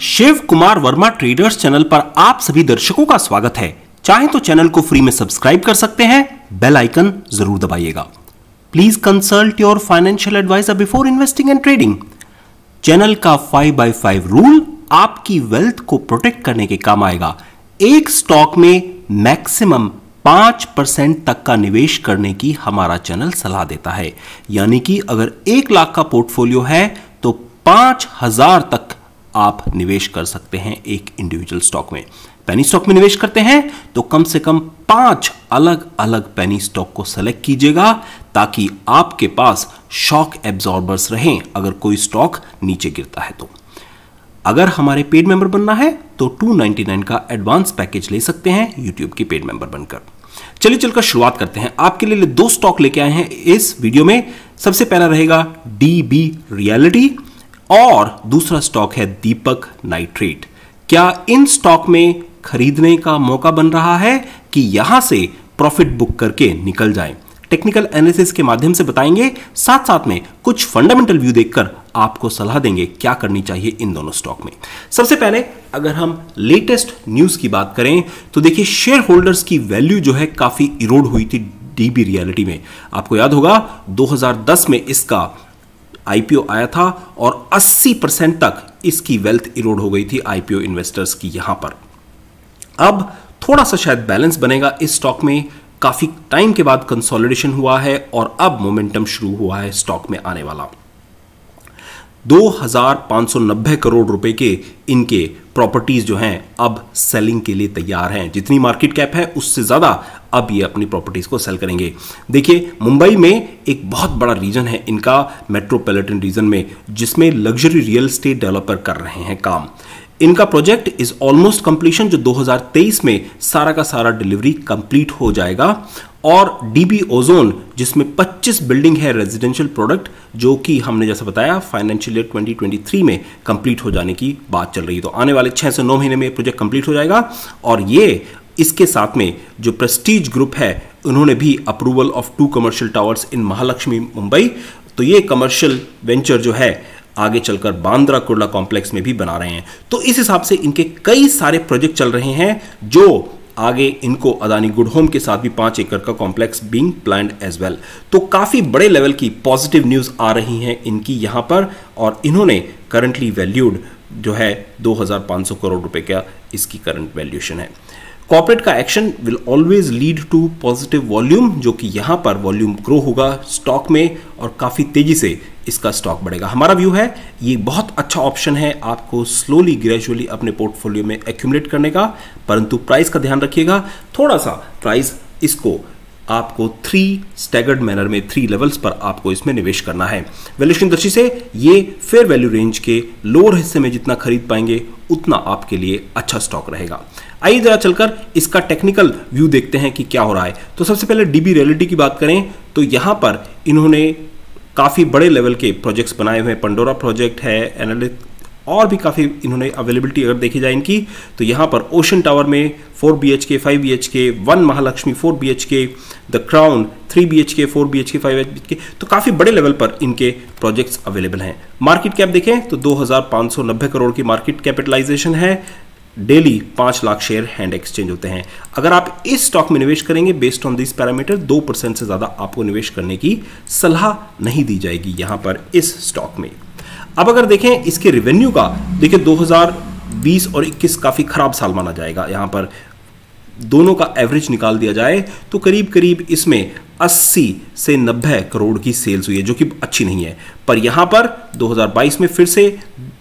Shiv Kumar Verma traders channel पर आप सभी दर्शकों का स्वागत है। चाहे तो चैनल को फ्री में सब्सक्राइब कर सकते हैं, बेल आइकन जरूर दबाइएगा। Please consult your financial adviser before investing and trading. Channel का 5x5 रूल आपकी वेल्थ को प्रोटेक्ट करने के काम आएगा। एक स्टॉक में मैक्सिमम 5% तक का निवेश करने की हमारा चैनल सलाह देता है। यानी कि अगर 1 लाख का पोर्टफोलियो है तो 5000 तक आप निवेश कर सकते हैं एक इंडिविजुअल स्टॉक में। पेनी स्टॉक में निवेश करते हैं तो कम से कम 5 अलग अलग पेनी स्टॉक को सेलेक्ट कीजिएगा ताकि आपके पास शॉक एब्जॉर्बर्स रहें अगर कोई स्टॉक नीचे गिरता है तो। अगर हमारे पेड मेंबर बनना है तो 299 का एडवांस पैकेज ले सकते हैं यूट्यूब के पेड मेंबर बनकर। चलिए चलकर शुरुआत करते हैं। आपके लिए 2 स्टॉक लेके आए हैं इस वीडियो में। सबसे पहला रहेगा DB रियलिटी और दूसरा स्टॉक है दीपक नाइट्रेट। क्या इन स्टॉक में खरीदने का मौका बन रहा है कि यहां से प्रॉफिट बुक करके निकल जाएं? टेक्निकल एनालिसिस के माध्यम से बताएंगे, साथ साथ में कुछ फंडामेंटल व्यू देखकर आपको सलाह देंगे क्या करनी चाहिए इन दोनों स्टॉक में। सबसे पहले अगर हम लेटेस्ट न्यूज की बात करें तो देखिए शेयर होल्डर्स की वैल्यू जो है काफी इरोड हुई थी DB रियलिटी में। आपको याद होगा 2010 में इसका IPO आया था और 80% तक इसकी वेल्थ इरोड हो गई थी IPO इन्वेस्टर्स की यहां पर। अब थोड़ा सा शायद बैलेंस बनेगा इस स्टॉक में। काफी टाइम के बाद कंसोलिडेशन हुआ है और अब मोमेंटम शुरू हुआ है स्टॉक में आने वाला। 2590 करोड़ रुपए के इनके प्रॉपर्टीज जो हैं अब सेलिंग के लिए तैयार हैं। जितनी मार्केट कैप है उससे ज्यादा अब ये अपनी प्रॉपर्टीज को सेल करेंगे। देखिए मुंबई में एक बहुत बड़ा रीजन है इनका, मेट्रोपॉलिटन रीजन में, जिसमें लग्जरी रियल एस्टेट डेवलपर कर रहे हैं काम। इनका प्रोजेक्ट इज ऑलमोस्ट कंप्लीशन, जो 2023 में सारा का सारा डिलीवरी कंप्लीट हो जाएगा। और DB ओजोन जिसमें 25 बिल्डिंग है रेजिडेंशियल प्रोडक्ट, जो कि हमने जैसा बताया फाइनेंशियल ईयर 2023 में कंप्लीट हो जाने की बात चल रही है। तो आने वाले 6 से 9 महीने में प्रोजेक्ट कंप्लीट हो जाएगा। और ये इसके साथ में जो प्रेस्टीज ग्रुप है उन्होंने भी approval of 2 commercial towers in Mahalaxmi Mumbai. तो ये कमर्शियल वेंचर जो है आगे चलकर बांद्रा कुर्ला कॉम्प्लेक्स में भी बना रहे हैं। तो इस हिसाब से इनके कई सारे प्रोजेक्ट चल रहे हैं जो आगे इनको अदानी गुड होम के साथ भी 5 एकड़ का complex being planned as well. तो काफी बड़े लेवल की पॉजिटिव न्यूज आ रही हैं इनकी यहां पर। और इन्होंने करंटली वैल्यूड जो है 2500 करोड़ रुपए का इसकी करंट वैल्यूएशन है। कॉर्पोरेट का action will always lead to positive volume, जो कि यहां पर वॉल्यूम ग्रो होगा स्टॉक में और काफी तेजी से इसका स्टॉक बढ़ेगा। हमारा व्यू है ये बहुत अच्छा ऑप्शन है आपको स्लोली ग्रेजुअली अपने पोर्टफोलियो में एक्यूमुलेट करने का, परंतु प्राइस का ध्यान रखिएगा। थोड़ा सा प्राइस इसको आपको 3 स्टैगर्ड मैनर में 3 लेवल्स पर आपको इसमें निवेश करना है। वैल्यूएशन दृष्टि से ये फेयर वैल्यू रेंज के लोअर हिस्से में जितना खरीद पाएंगे उतना आपके लिए अच्छा स्टॉक रहेगा। आइए जरा चलकर इसका टेक्निकल व्यू देखते हैं कि क्या हो रहा है। तो सबसे पहले DB रियलिटी की बात करें तो यहां पर इन्होंने काफी बड़े लेवल के प्रोजेक्ट्स बनाए हुए हैं। पंडोरा प्रोजेक्ट है, एनालिट और भी काफी इन्होंने अवेलेबिलिटी अगर देखी जाए इनकी तो यहां पर ओशन टावर में 4 BHK 5 BHK, 1 Mahalaxmi 4 BHK, The Crown 3 BHK 4 BHK 5 BHK, तो काफी बड़े लेवल पर इनके प्रोजेक्ट्स अवेलेबल हैं। मार्केट कैप देखें तो 2590 करोड़ की मार्केट कैपिटलाइजेशन है। Daily 5 lakh share hand exchange होते हैं। अगर आप इस स्टॉक में निवेश करेंगे बेस्ड ऑन दिस पैरामीटर 2% से ज्यादा आपको निवेश करने की सलाह नहीं दी जाएगी यहां पर इस स्टॉक में। अब अगर देखें इसके रेवेन्यू का, देखिए 2020 और 21 काफी खराब साल माना जाएगा। यहां पर दोनों का एवरेज निकाल दिया जाए तो करीब करीब इसमें 80 से 90 करोड़ की सेल्स हुई है, जो कि अच्छी नहीं है। पर यहां पर 2022 में फिर से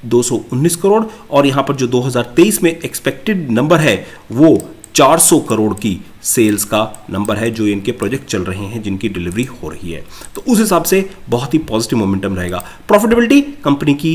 219 करोड़ और यहां पर जो 2023 में एक्सपेक्टेड नंबर है वो 400 करोड़ की सेल्स का नंबर है, जो इनके प्रोजेक्ट चल रहे हैं जिनकी डिलीवरी हो रही है। तो उस हिसाब से बहुत ही पॉजिटिव मोमेंटम रहेगा। प्रॉफिटेबिलिटी कंपनी की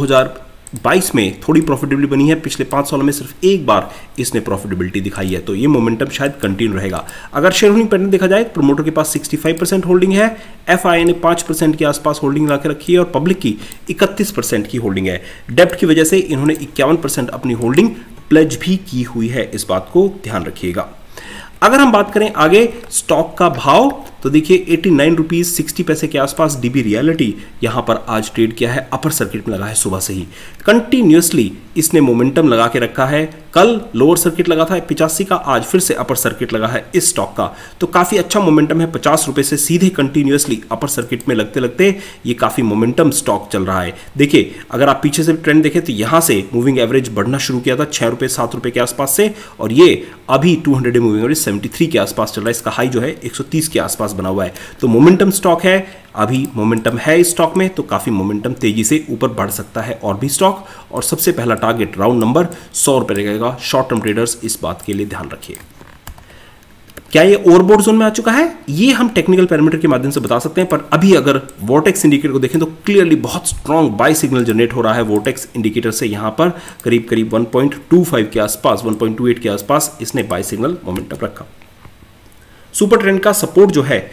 2022 में थोड़ी प्रॉफिटेबिलिटी बनी है। पिछले 5 सालों में सिर्फ एक बार इसने प्रॉफिटेबिलिटी दिखाई है, तो ये मोमेंटम शायद कंटिन्यू रहेगा। अगर शेयर होल्डिंग पैटर्न देखा जाए प्रमोटर के पास 65% होल्डिंग है, FII ने 5% के आसपास होल्डिंग ला के रखी है और पब्लिक की 31% की होल्डिंग है। डेब्ट की वजह से इन्होंने 51% अपनी होल्डिंग प्लेज भी की हुई है, इस बात को ध्यान रखिएगा। अगर हम बात करें आगे स्टॉक का भाव तो देखिए 89 रुपीज 60 पैसे के आसपास डीबी रियलिटी यहां पर आज ट्रेड किया है, अपर सर्किट में लगा है सुबह से ही। कंटिन्यूअसली इसने मोमेंटम लगा के रखा है। कल लोअर सर्किट लगा था 85 का, आज फिर से अपर सर्किट लगा है इस स्टॉक का। तो काफी अच्छा मोमेंटम है, 50 रुपए से सीधे कंटिन्यूअसली अपर सर्किट में लगते लगते ये काफी मोमेंटम स्टॉक चल रहा है। देखिए अगर आप पीछे से ट्रेंड देखें तो यहां से मूविंग एवरेज बढ़ना शुरू किया था 6 रुपए 7 रुपए के आसपास से, और ये अभी 200 डे मूविंग एवरेज 73 के आसपास चल रहा है। इसका हाई जो है 130 के आसपास बना हुआ है। तो मोमेंटम स्टॉक है, अभी मोमेंटम है इस स्टॉक में, तो काफी मोमेंटम तेजी से ऊपर बढ़ सकता है और भी स्टॉक। और सबसे पहला टारगेट राउंड नंबर 100 रुपए रहेगा। शॉर्ट टर्म ट्रेडर्स इस बात के लिए ध्यान रखिए। क्या ये ओवरबॉट जोन में आ चुका है? ये हम टेक्निकल पैरामीटर के माध्यम से बता सकते हैं, पर अभी अगर वोर्टेक्स इंडिकेटर को देखें तो क्लियरली बहुत स्ट्रांग बाय सिग्नल जनरेट हो रहा है वोर्टेक्स इंडिकेटर से। यहां पर करीब करीब 1.25 के आसपास, 1.28 के आसपास इसने बाय सिग्नल मोमेंटम रखा। सुपर ट्रेंड का सपोर्ट जो है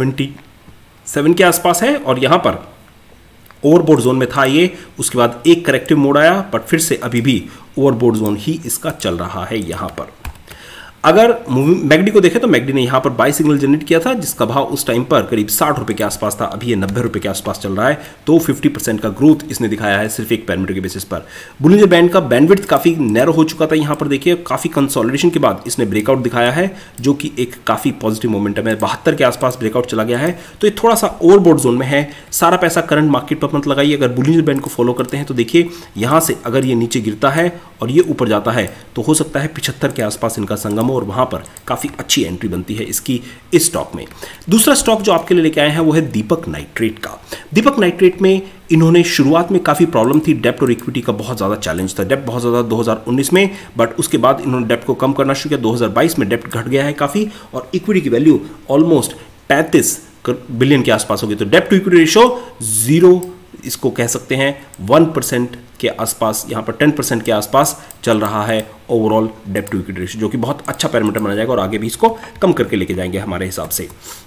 77 के आसपास है, और यहां पर ओवरबॉट जोन में था ये। उसके बाद एक करेक्टिव मोड आया, पर फिर से अभी भी ओवरबॉट जोन ही इसका चल रहा है यहां पर। अगर मैगडी को देखें तो मैगडी ने यहां पर बाय सिग्नल जनरेट किया था, जिसका भाव उस टाइम पर करीब 60 रुपए के आसपास था, अभी ये 90 रुपए के आसपास चल रहा है। तो 50% का ग्रोथ इसने दिखाया है सिर्फ एक पैरामीटर के बेसिस पर। बुलिंजर बैंड का बैंडविड्थ काफी नैरो हो चुका था, यहां पर देखिए काफी कंसोलिडेशन के बाद इसने ब्रेकआउट दिखाया है, जो कि एक काफी पॉजिटिव मोमेंटम है। 72 के आसपास ब्रेकआउट चला गया है, तो ये थोड़ा सा ओवरबॉट जोन में है। सारा पैसा करंट मार्केट पर मत लगाइए। अगर बुलिंजर बैंड को फॉलो करते हैं तो देखिए यहां से अगर ये नीचे गिरता है और ये ऊपर जाता है तो हो सकता है 75 के आसपास इनका संगम हो, और वहां पर काफी अच्छी एंट्री बनती है इसकी इस स्टॉक में। दूसरा स्टॉक जो आपके लिए लेके आए हैं वो है दीपक नाइट्रेट का। दीपक नाइट्रेट में इन्होंने शुरुआत में काफी प्रॉब्लम थी, डेप्ट और इक्विटी का बहुत ज्यादा चैलेंज था। डेप्ट बहुत ज्यादा 2019 में, बट उसके बाद इन्होंने डेप्ट को कम करना शुरू किया। 2022 में डेप्ट घट गया है काफी, और इक्विटी की वैल्यू ऑलमोस्ट 35 बिलियन के आसपास होगी। तो डेप्ट टू इक्विटी रेशियो 0, इसको कह सकते हैं 1% के आसपास, यहां पर 10% के आसपास चल रहा है ओवरऑल डेप्ट टू इक्विटी रेशियो, जो कि बहुत अच्छा पैरामीटर माना जाएगा, और आगे भी इसको कम करके लेके जाएंगे हमारे हिसाब से।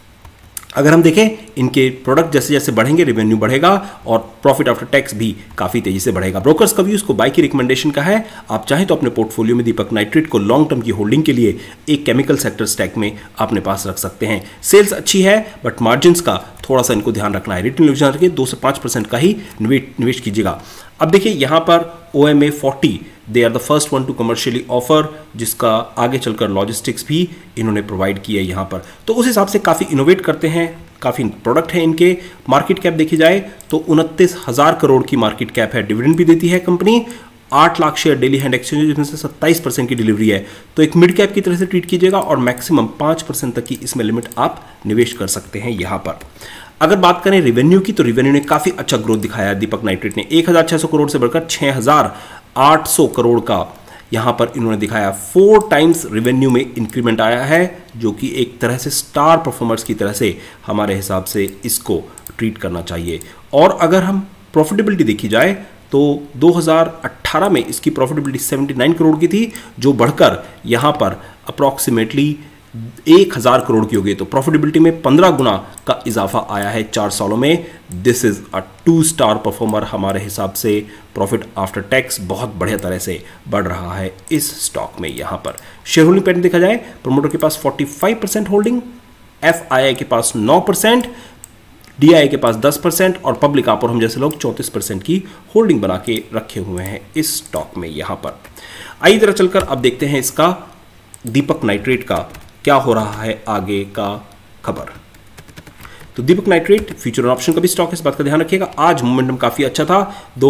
अगर हम देखें इनके प्रोडक्ट जैसे जैसे बढ़ेंगे, रेवेन्यू बढ़ेगा और प्रॉफिट आफ्टर टैक्स भी काफी तेजी से बढ़ेगा। ब्रोकर्स का व्यू इसको बाय की रिकमेंडेशन का है। आप चाहें तो अपने पोर्टफोलियो में दीपक नाइट्रेट को लॉन्ग टर्म की होल्डिंग के लिए एक केमिकल सेक्टर स्टैक में अपने पास रख सकते हैं। सेल्स अच्छी है, बट मार्जिन का थोड़ा सा इनको ध्यान रखना है। रिटर्न ध्यान रखिए, 2 से 5% का ही निवेश कीजिएगा। अब देखिए यहां पर OMA 40 they are the first one to commercially offer, जिसका आगे चलकर लॉजिस्टिक्स भी इन्होंने प्रोवाइड किया है यहां पर। तो उस हिसाब से काफी इनोवेट करते हैं, काफी प्रोडक्ट है इनके। मार्केट कैप देखी जाए तो 29,000 करोड़ की मार्केट कैप है। डिविडेंड भी देती है company, 8 lakh share daily hand exchange, जिसमें से 27% की डिलीवरी है। तो एक मिड कैप की तरह से ट्रीट कीजिएगा, और मैक्सिमम 5% तक की इसमें लिमिट आप निवेश कर सकते हैं यहां पर। अगर बात करें रेवेन्यू की, तो रेवेन्यू ने काफी अच्छा ग्रोथ दिखाया है दीपक नाइट्रेट ने। 1,600 करोड़ से बढ़कर 6,800 करोड़ का यहां पर इन्होंने दिखाया। 4 टाइम्स रेवेन्यू में इंक्रीमेंट आया है, जो कि एक तरह से स्टार परफॉर्मर्स की तरह से हमारे हिसाब से इसको ट्रीट करना चाहिए। और अगर हम प्रॉफिटेबिलिटी देखी जाए तो 2018 में इसकी प्रॉफिटेबिलिटी 79 करोड़ की थी, जो बढ़कर यहां पर अप्रॉक्सीमेटली 1,000 करोड़ की हो गई। तो प्रॉफिटेबिलिटी में 15 गुना का इजाफा आया है 4 सालों में। This is a 2 star performer हमारे हिसाब से। प्रॉफिट आफ्टर टैक्स बहुत बढ़िया तरह से बढ़ रहा है इस स्टॉक में। यहां पर शेयर होल्डिंग पैटर्न देखा जाए, प्रमोटर के पास 45% होल्डिंग, FII के पास 9%, DII के पास 10%, और पब्लिक आप और हम जैसे लोग 34% की होल्डिंग बना के रखे हुए हैं इस स्टॉक में यहां पर। आइए जरा चलकर अब देखते हैं इसका दीपक नाइट्रेट का क्या हो रहा है आगे का खबर। तो दीपक नाइट्रेट फ्यूचर और ऑप्शन का भी स्टॉक है, इस बात का ध्यान रखिएगा। आज मोमेंटम काफी अच्छा था,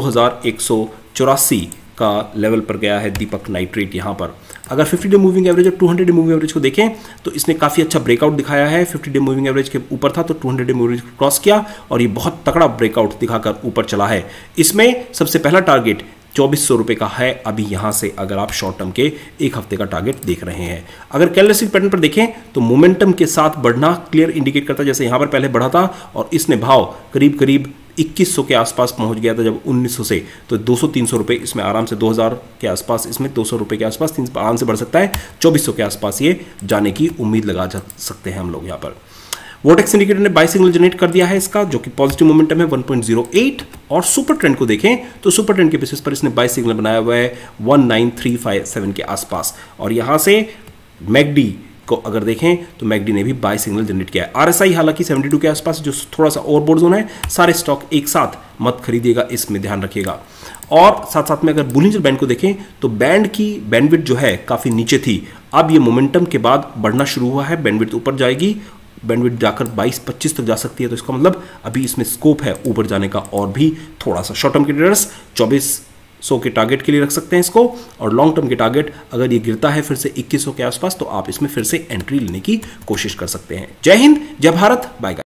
2184 का लेवल पर गया है दीपक नाइट्रेट यहां पर। अगर 50 डे मूविंग एवरेज और 200 डे मूविंग एवरेज को देखें तो इसने काफी अच्छा ब्रेकआउट दिखाया है। 50 डे मूविंग एवरेज के ऊपर था तो 200 डे मूविंग एवरेज क्रॉस किया, और ये बहुत तगड़ा ब्रेकआउट दिखाकर ऊपर चला है। इसमें सबसे पहला टारगेट 2400 रुपए का है अभी यहां से, अगर आप शॉर्ट टर्म के एक हफ्ते का टारगेट देख रहे हैं। अगर कैंडलस्टिक पैटर्न पर देखें तो मोमेंटम के साथ बढ़ना क्लियर इंडिकेट करता है, जैसे यहां पर पहले बढ़ा था और इसने भाव करीब करीब 2100 के आसपास पहुंच गया था जब 1900 से, तो 200-300 रुपए इसमें आराम से, 2000 के आसपास इसमें 200 रुपए के आसपास आराम से बढ़ सकता है। 2400 के आसपास ये जाने की उम्मीद लगा जा सकते हैं हम लोग यहाँ पर। वोटेक्स इंडिकेटर ने बाय सिग्नल जनरेट कर दिया है इसका, जो कि पॉजिटिव मोमेंटम है 1.08, और सुपर ट्रेंड को देखें तो सुपर ट्रेंड के बेसिस पर इसने बाय सिग्नल बनाया हुआ है 19357 के आसपास, और यहां से मैगडी को अगर देखें तो मैकडी ने भी बाय सिग्नल जनरेट किया है। आरएसआई हालांकि 72 के आसपास जो थोड़ा सा ओवरबॉट जोन है, सारे स्टॉक एक साथ मत खरीदिएगा, इसमें ध्यान रखिएगा। और साथ साथ में अगर बुलिंजर बैंड को देखें तो बैंड की बैंडविड्थ जो है काफी नीचे थी, अब ये मोमेंटम के बाद बढ़ना शुरू हुआ है, बैंडविड्थ ऊपर जाएगी, बैंडविड्थ जाकर 22-25 तक जा सकती है। तो इसका मतलब अभी इसमें स्कोप है ऊपर जाने का और भी थोड़ा सा। शॉर्ट टर्म के ट्रेडर्स 2400 के टारगेट के लिए रख सकते हैं इसको, और लॉन्ग टर्म के टारगेट अगर ये गिरता है फिर से 2100 के आसपास तो आप इसमें फिर से एंट्री लेने की कोशिश कर सकते हैं। जय हिंद, जय भारत, बाय।